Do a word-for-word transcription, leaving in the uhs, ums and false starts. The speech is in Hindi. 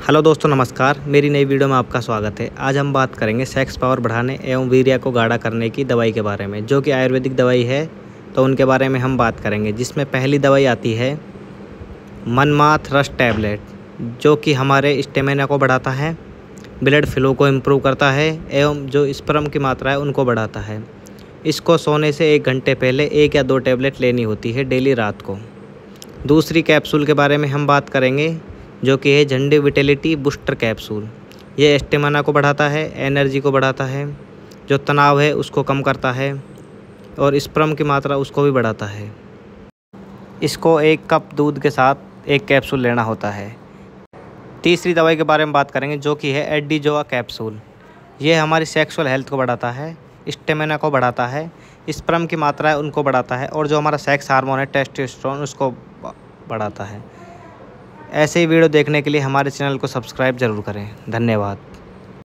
हेलो दोस्तों, नमस्कार। मेरी नई वीडियो में आपका स्वागत है। आज हम बात करेंगे सेक्स पावर बढ़ाने एवं वीर्य को गाढ़ा करने की दवाई के बारे में, जो कि आयुर्वेदिक दवाई है। तो उनके बारे में हम बात करेंगे, जिसमें पहली दवाई आती है मनमाथ रस टैबलेट, जो कि हमारे स्टेमिना को बढ़ाता है, ब्लड फ्लो को इम्प्रूव करता है एवं जो स्पर्म की मात्रा है उनको बढ़ाता है। इसको सोने से एक घंटे पहले एक या दो टैबलेट लेनी होती है डेली रात को। दूसरी कैप्सूल के बारे में हम बात करेंगे, जो कि है झंडी विटेलिटी बूस्टर कैप्सूल। ये स्टेमिना को बढ़ाता है, एनर्जी को बढ़ाता है, जो तनाव है उसको कम करता है और स्पर्म की मात्रा उसको भी बढ़ाता है। इसको एक कप दूध के साथ एक कैप्सूल लेना होता है। तीसरी दवाई के बारे में बात करेंगे, जो कि है एडिजोआ कैप्सूल। ये हमारी सेक्सुअल हेल्थ को बढ़ाता है, स्टेमिना को बढ़ाता है, स्पर्म की मात्रा है उनको बढ़ाता है और जो हमारा सेक्स हार्मोन है टेस्टोस्टेरोन उसको बढ़ाता है। ऐसे ही वीडियो देखने के लिए हमारे चैनल को सब्सक्राइब ज़रूर करें। धन्यवाद।